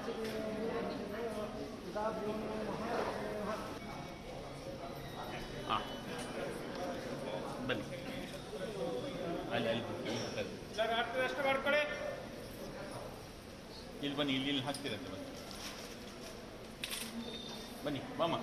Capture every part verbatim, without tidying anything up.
ಬನ್ನಿ ಅಲ್ಲಿ ಅಲ್ಲಿ ಸರ್ ಅಷ್ಟು ಅಷ್ಟು ಮಾಡ್ಕೊಳ್ಳಿ. ಇಲ್ಲಿ ಬನ್ನಿ, ಇಲ್ಲಿ ಇಲ್ಲಿ ಹಾಕ್ತಿರಂತೆ ಬನ್ನಿ ಬನ್ನಿ ಬಾಮ.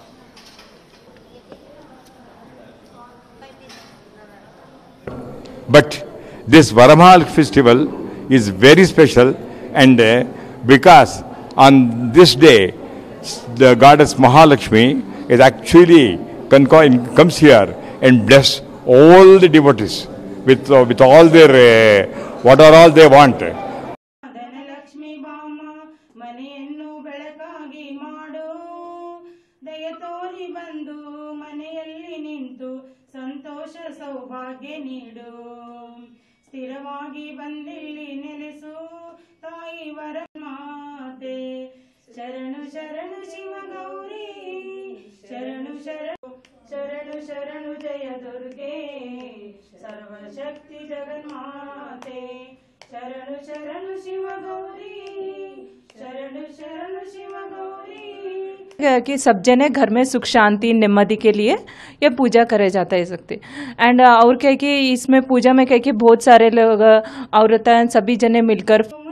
But this Varamahal festival is very special, and uh, because on this day the goddess Mahalakshmi is actually comes here and bless all the devotees with uh, with all their uh, what are all they want. Dhanalakshmi ಬಾಮ ಮನೆಯನ್ನು ಬೆಳಕಾಗಿ ಮಾಡು, ದಯ ತೋರಿ ಬಂದು ಮನೆಯಲ್ಲಿ ನಿಂತು ಸಂತೋಷ ಸೌಭಾಗ್ಯ ನೀಡು. ಸ್ಥಿರವಾಗಿ ಬಂದಿಲ್ಲಿ ನೆಲೆಸು ತಾಯಿ ವರಮಾತೆ. ಶರಣು ಶರಣು ಶಿವ ಗೌರಿ, ಶರಣು ಶರಣು ಶರಣು ಶರಣು ಜಯ ದುರ್ಗೆ, ಸರ್ವಶಕ್ತಿ ಜಗನ್ಮಾತೆ. शरणु शरणु शिव गौरी, शरणु शरणु शिव गौरी. कि सब जने घर में सुख शांति नेम्मदी के लिए ये पूजा करे जाता है सकते. एंड और क्या कि इसमें पूजा में क्या कि बहुत सारे लोग औरतें सभी जने मिलकर